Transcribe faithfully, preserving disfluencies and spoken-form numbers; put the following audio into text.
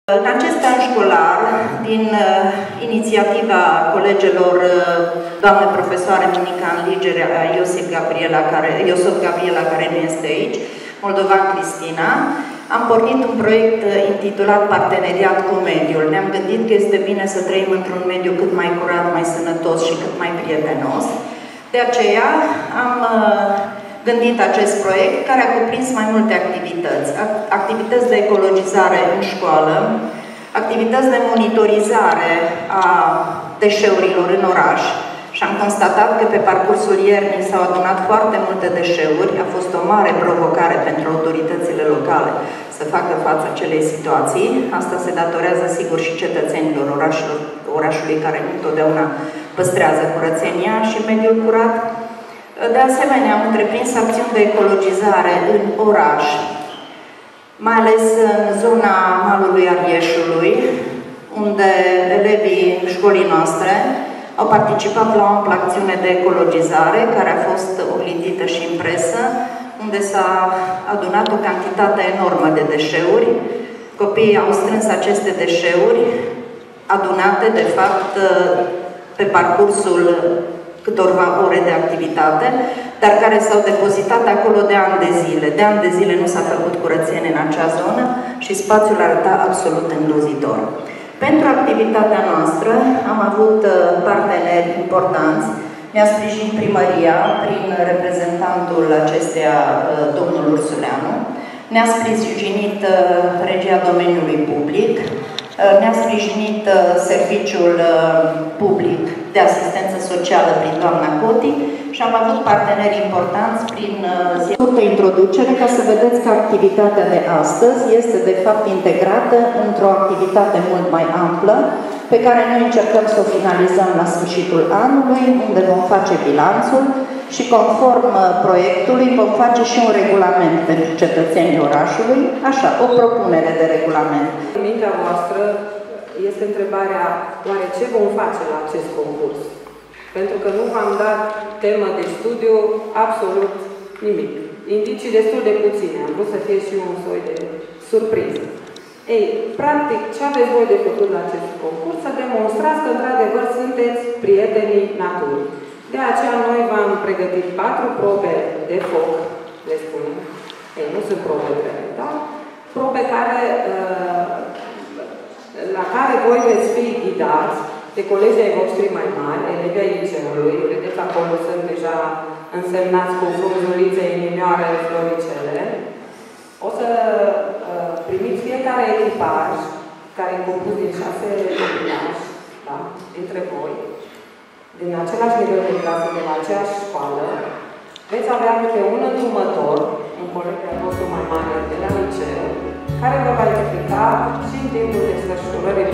În acest an școlar, din uh, inițiativa colegelor uh, doamne profesoare Monica Înliger, Iosif Gabriela, care, Iosif Gabriela, care nu este aici, Moldovan Cristina, am pornit un proiect uh, intitulat Parteneriat cu mediul. Ne-am gândit că este bine să trăim într-un mediu cât mai curat, mai sănătos și cât mai prietenos. De aceea am uh, gândit acest proiect, care a cuprins mai multe activități. Activități de ecologizare în școală, activități de monitorizare a deșeurilor în oraș, și am constatat că pe parcursul iernii s-au adunat foarte multe deșeuri. A fost o mare provocare pentru autoritățile locale să facă față acelei situații. Asta se datorează, sigur, și cetățenilor orașului, orașului care nu întotdeauna păstrează curățenia și mediul curat. De asemenea, am întreprins acțiuni de ecologizare în oraș, mai ales în zona malului Arieșului, unde elevii școlii noastre au participat la o amplă acțiune de ecologizare, care a fost oglindită și în presă, unde s-a adunat o cantitate enormă de deșeuri. Copiii au strâns aceste deșeuri, adunate, de fapt, pe parcursul câtorva ore de activitate, dar care s-au depozitat acolo de ani de zile. De ani de zile nu s-a făcut curățenie în acea zonă și spațiul arăta absolut îngrozitor. Pentru activitatea noastră am avut parteneri importanți. Ne-a sprijinit primăria prin reprezentantul acesteia, domnul Ursuleanu. Ne-a sprijinit regia domeniului public. Ne-a sprijinit serviciul public de asistență socială prin doamna Coti și am avut parteneri importanți prin scurtă introducere, ca să vedeți că activitatea de astăzi este de fapt integrată într-o activitate mult mai amplă, pe care noi încercăm să o finalizăm la sfârșitul anului, unde vom face bilanțul și conform proiectului vom face și un regulament pentru cetățenii orașului, așa, o propunere de regulament. În mintea voastră este întrebarea, oare ce vom face la acest concurs? Pentru că nu v-am dat temă de studiu absolut nimic. Indicii destul de puține, am vrut să fie și un soi de surpriză. Ei, practic, ce aveți voi de făcut la acest concurs? Să demonstrați că, într-adevăr, sunteți prietenii naturii. De aceea, noi v-am pregătit patru probe de foc, le spunem. Ei, nu sunt probe grele, da? Probe care, la care voi veți fi ghidați de colegii ai voștri mai mari, elevii ai liceului. Vedeți, acolo sunt deja însemnați cu frunzulițe, inimioare, floricele. O să uh, primiți fiecare echipaj, care e compus din șase copilași, da, dintre voi, din același nivel de clasă, de la aceeași școală. Veți avea câte un îndrumător, un coleg de-al vostru mai mare de la liceu, care vă va explica și în timpul desfășurării